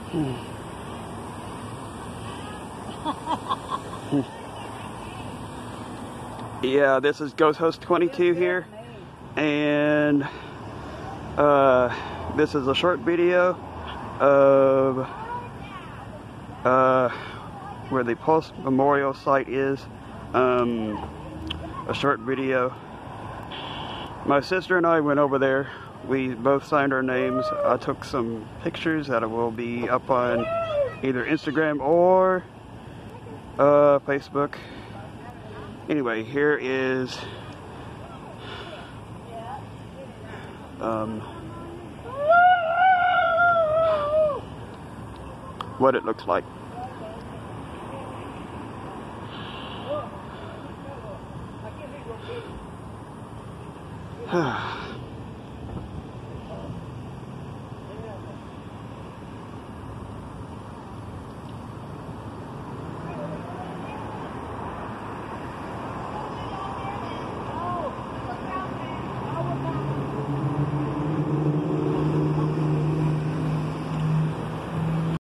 Yeah, this is Ghost Host 22 here, and this is a short video of where the Post Memorial site is. A short video. My sister and I went over there. We both signed our names. I took some pictures that will be up on either Instagram or Facebook. Anyway, here is what it looks like.